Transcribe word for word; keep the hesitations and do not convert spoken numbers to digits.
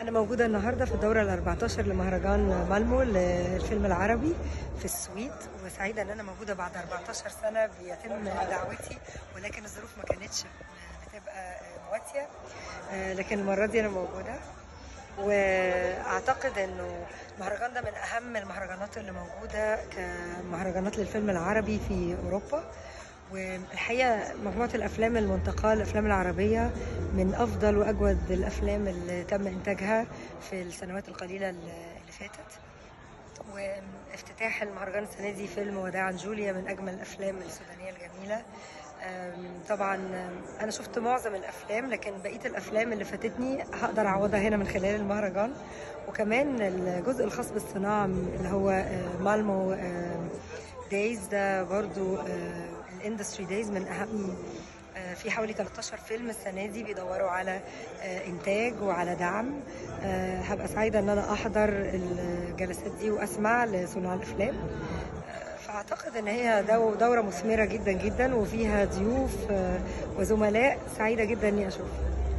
أنا موجودة النهاردة في الدورة الأربعتاشر لمهرجان مالمو للفيلم العربي في السويد، وسعيدة إن أنا موجودة بعد أربعتاشر سنة بيتم دعوتي، ولكن الظروف ما كانتش بتبقى مواتية، لكن المرة دي أنا موجودة. واعتقد انه المهرجان ده من اهم المهرجانات اللي موجوده كمهرجانات للفيلم العربي في اوروبا، والحقيقه مجموعه الافلام المنتقاه الافلام العربيه من افضل واجود الافلام اللي تم انتاجها في السنوات القليله اللي فاتت. وافتتاح المهرجان السنه دي فيلم وداعا جوليا من اجمل الافلام السودانيه الجميله. طبعا انا شفت معظم الافلام، لكن بقيه الافلام اللي فاتتني هقدر اعوضها هنا من خلال المهرجان. وكمان الجزء الخاص بالصناعه اللي هو مالمو دايز ده برضو الاندستري دايز من اهم، في حوالي تلتاشر فيلم السنه دي بيدوروا على انتاج وعلى دعم. هبقى سعيده ان انا احضر الجلسات دي واسمع لصناع الافلام. فأعتقد إن هي دورة مثمرة جدا جدا، وفيها ضيوف وزملاء سعيدة جدا إني أشوفها.